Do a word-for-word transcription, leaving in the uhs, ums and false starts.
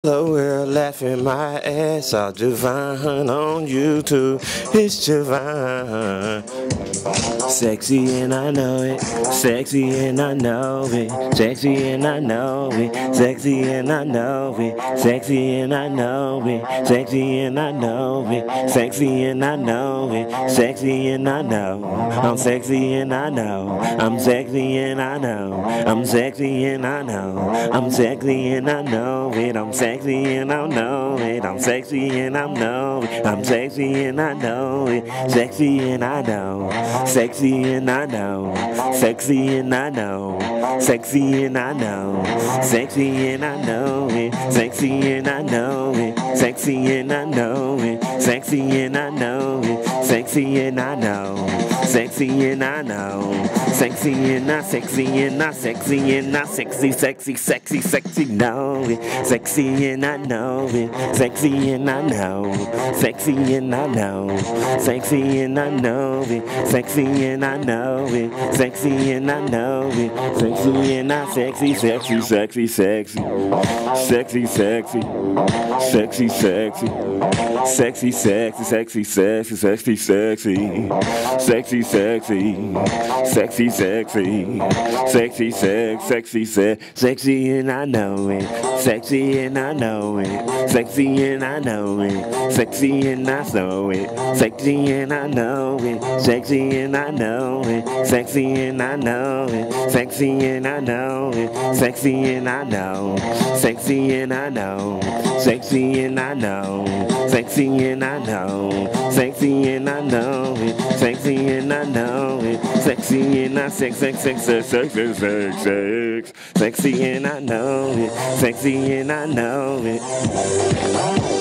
Hello world laughing my ass off. Javon on YouTube. It's Javon. Sexy and I know it. Sexy and I know it. Sexy and I know it. Sexy and I know it. Sexy and I know it. Sexy and I know it. Sexy and I know it. Sexy and I know. I'm sexy and I know. I'm sexy and I know. I'm sexy and I know. I'm sexy and I know it. I'm sexy and I know it. I'm sexy and I know it. I'm sexy and I know it. Sexy and I know. Sexy and I know. Sexy and I know. Sexy and I know. Sexy and I know it. Sexy and I know it. Sexy and I know it. Sexy and I know it. Sexy and I know. Sexy and I know. Sexy and I sexy and I sexy and I sexy sexy sexy sexy know it. Sexy and I know it. Sexy and I know. Sexy and I know. Sexy and I know it. Sexy and I know it. Sexy and I know it. Sexy and I sexy sexy sexy sexy sexy sexy sexy sexy sexy sexy sexy sexy sexy sexy sexy sexy sexy sexy sexy sex sexy sex sexy and I know it. Sexy and I know it. Sexy and I know it. Sexy and I know it. Sexy and I know it. Sexy and I know it. Sexy and I know it. Sexy and I know it. Sexy and I know. Sexy and I know. Sexy and I know. Sexy and I know. Sexy and I know it. Sexy and I know it. Sexy and I sex sex sex sex sex sex sex sex. Sexy and I know it. Sexy and I know it.